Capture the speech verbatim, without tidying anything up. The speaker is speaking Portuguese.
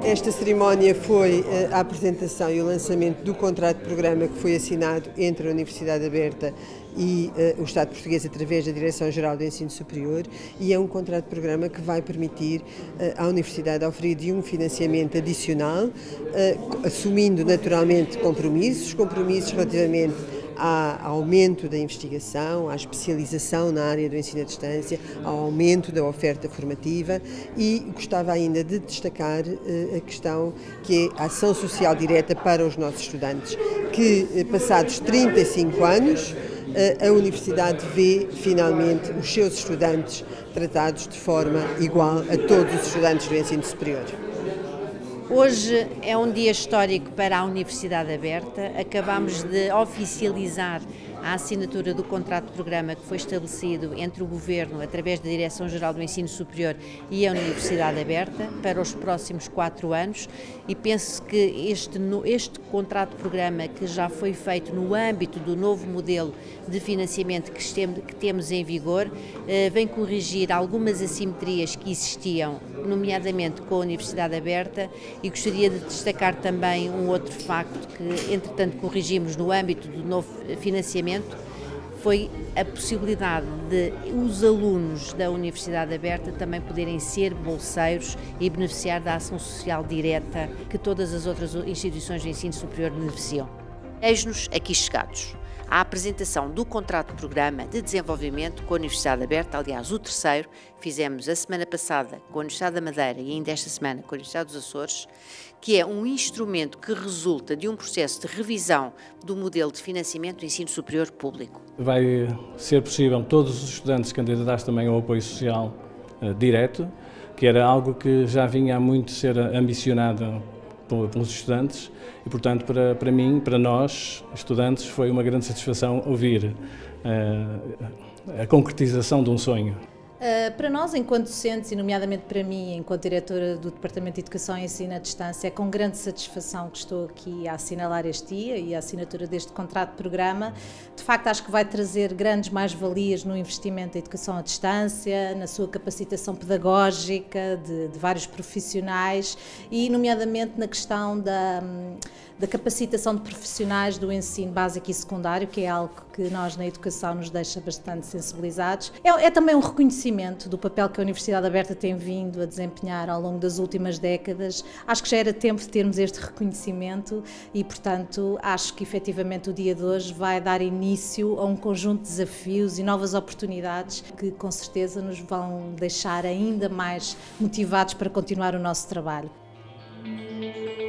Esta cerimónia foi a apresentação e o lançamento do contrato de programa que foi assinado entre a Universidade Aberta e uh, o Estado português através da Direção-Geral do Ensino Superior, e é um contrato de programa que vai permitir uh, à Universidade oferir de um financiamento adicional, uh, assumindo naturalmente compromissos, compromissos relativamente ao aumento da investigação, à especialização na área do ensino à distância, ao aumento da oferta formativa, e gostava ainda de destacar uh, a questão que é a ação social direta para os nossos estudantes, que uh, passados trinta e cinco anos, uh, a Universidade vê finalmente os seus estudantes tratados de forma igual a todos os estudantes do ensino superior. Hoje é um dia histórico para a Universidade Aberta. Acabamos de oficializar a assinatura do contrato de programa que foi estabelecido entre o Governo, através da Direção-Geral do Ensino Superior, e a Universidade Aberta para os próximos quatro anos, e penso que este, este contrato de programa, que já foi feito no âmbito do novo modelo de financiamento que, estemos, que temos em vigor, eh, vem corrigir algumas assimetrias que existiam, nomeadamente com a Universidade Aberta, e gostaria de destacar também um outro facto que, entretanto, corrigimos no âmbito do novo financiamento, foi a possibilidade de os alunos da Universidade Aberta também poderem ser bolseiros e beneficiar da ação social direta que todas as outras instituições de ensino superior beneficiam. Eis-nos aqui chegados à apresentação do contrato de programa de desenvolvimento com a Universidade Aberta, aliás o terceiro, fizemos a semana passada com a Universidade da Madeira e ainda esta semana com a Universidade dos Açores, que é um instrumento que resulta de um processo de revisão do modelo de financiamento do ensino superior público. Vai ser possível todos os estudantes candidatar também ao apoio social uh, direto, que era algo que já vinha há muito ser ambicionado pelos estudantes, e portanto para, para mim, para nós, estudantes, foi uma grande satisfação ouvir uh, a concretização de um sonho. Uh, para nós, enquanto docentes, e nomeadamente para mim, enquanto diretora do Departamento de Educação e Ensino à Distância, é com grande satisfação que estou aqui a assinalar este dia e a assinatura deste contrato de programa. De facto, acho que vai trazer grandes mais-valias no investimento em educação à distância, na sua capacitação pedagógica de, de vários profissionais e, nomeadamente, na questão da, da capacitação de profissionais do ensino básico e secundário, que é algo que nós na educação nos deixa bastante sensibilizados. É, é também um reconhecimento do papel que a Universidade Aberta tem vindo a desempenhar ao longo das últimas décadas. Acho que já era tempo de termos este reconhecimento e, portanto, acho que efetivamente o dia de hoje vai dar início a um conjunto de desafios e novas oportunidades que com certeza nos vão deixar ainda mais motivados para continuar o nosso trabalho.